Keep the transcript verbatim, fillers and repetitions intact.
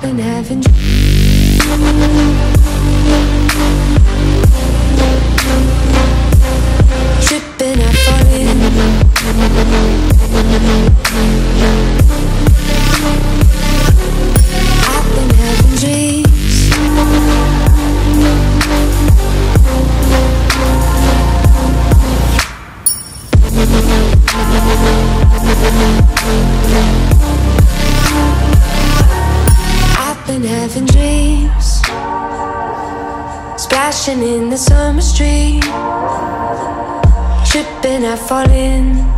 been having tripping, I fall in. I've been having dreams. I've been having dreams, splashing in the summer stream, tripping, I fall in.